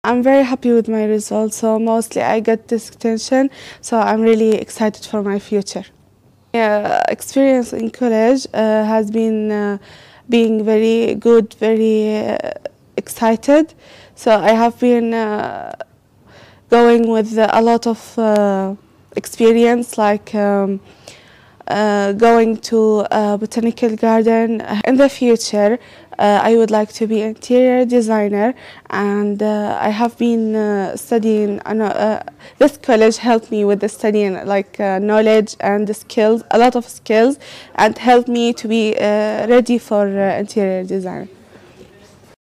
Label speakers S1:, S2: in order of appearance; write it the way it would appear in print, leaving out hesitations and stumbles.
S1: I'm very happy with my results, so mostly I got distinction, so I'm really excited for my future. Experience in college has been being very good, very excited. So I have been going with a lot of experience, like going to a botanical garden. In the future, I would like to be interior designer, and I have been studying. This college helped me with the studying, like knowledge and the skills, a lot of skills, and helped me to be ready for interior design.